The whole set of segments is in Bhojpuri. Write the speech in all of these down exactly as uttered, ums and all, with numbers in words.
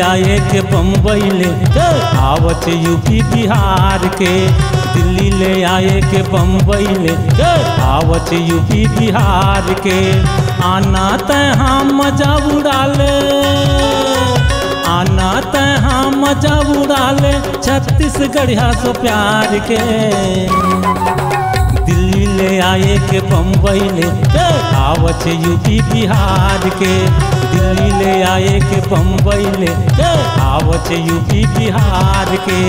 आए के बम्बई ले आवत यूपी बिहार के, दिल्ली ले आए के बम्बई ले आवत यूपी बिहार के। आना तहाँ मजा उड़ा ले, आना तहाँ मजा उड़ा ले छत्तीसगढ़िया सो प्यार के। दिल्ली ले आए के बम्बई ले आवत यूपी बिहार के, दिल्ली ले आए के बम्बई ले आवत यूपी बिहार के।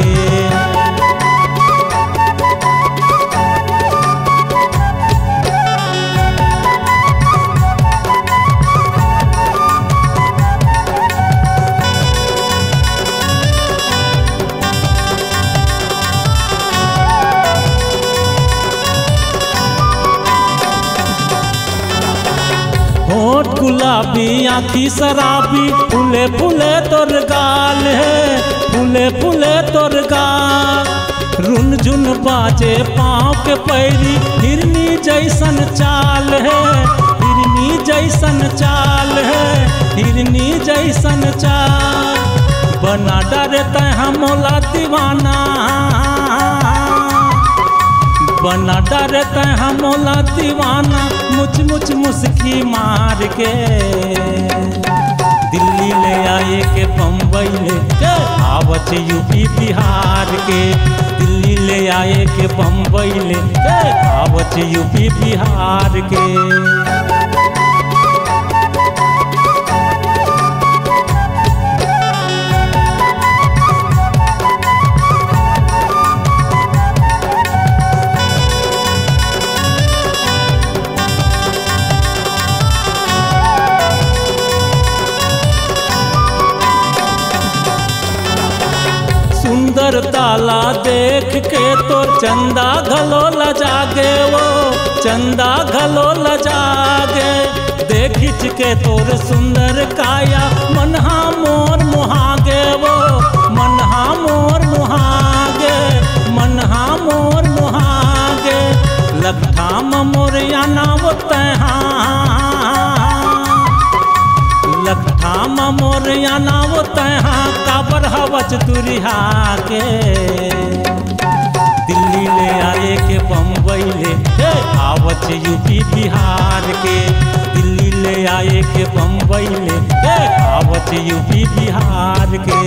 होठ गुलाबी आँखी शराबी, फूले फूले तोर गाल है, फूले फूले तोर गाल। रुन झुन बाजे पाँव के पैरी, हिरनी जैसन चाल है, हिरनी जैसन चाल है, हिरनी जैसन चाल। बना डरे तहाँ मोला दीवाना, बना डरे तहाँ मोला दीवाना, मुझ मुझ मुस्की मार के। दिल्ली ले आए के बम्बई ले आवत यूपी बिहार के, दिल्ली ले आए के बम्बई ले आवत यूपी बिहार के। सुंदर ताला देख के तो चंदा घलो लजागे, वो चंदा घलो लजागे। देखिच के तोर सुंदर काया, मनहा मोर मुहागे, वो मनहा मोर मुहागे, मनहा मोर मुहागे। लखठाम मोर या नाव तहाँ, लखठाम मोर या नाव तहाँ, काबर हवच दुरिहा के। दिल्ली ले आए के बम्बई ले आवत यूपी बिहार के, दिल्ली ले आए के बम्बई ले आवत यूपी बिहार के।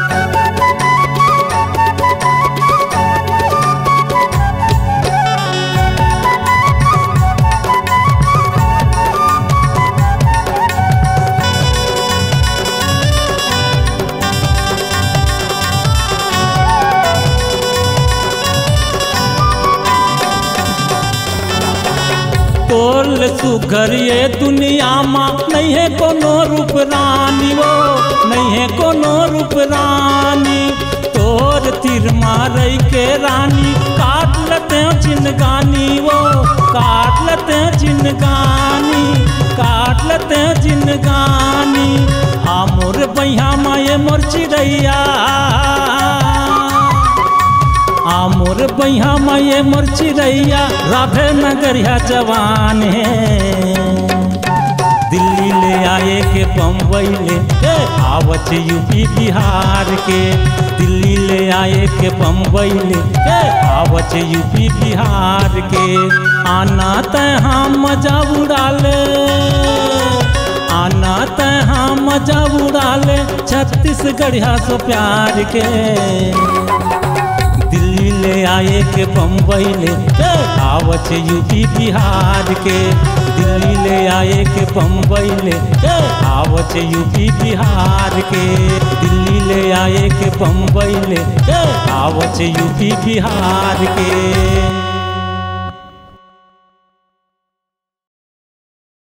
तोर सुघर ये दुनिया माँ नहीं है कोनो रूप रानी, वो नहीं है कोनो रूप रानी। तोर तीर मारई के रानी, काट लेते जिनगानी, वो काट लेते जिनगानी, काट लेते जिनगानी। आ मोर बैया माए मोर चिड़ैया, आ मोर बैया माए मोर चिड़ैया, राधे नगरिया जवान है। दिल्ली ले आए के बम्बई ले आवत यूपी बिहार के, दिल्ली ले आए के बम्बई ले आवत यूपी बिहार के। आना तहाँ मजा उड़ा ले, आना तहाँ मजा उड़ा ले छत्तीसगढ़िया सो प्यार के। दिल्ली ले आए के बम्बई ले आवत यूपी बिहार के, दिल्ली ले आए के बम्बई ले आवत यूपी बिहार के, दिल्ली ले आए के बम्बई ले आवत यूपी बिहार के।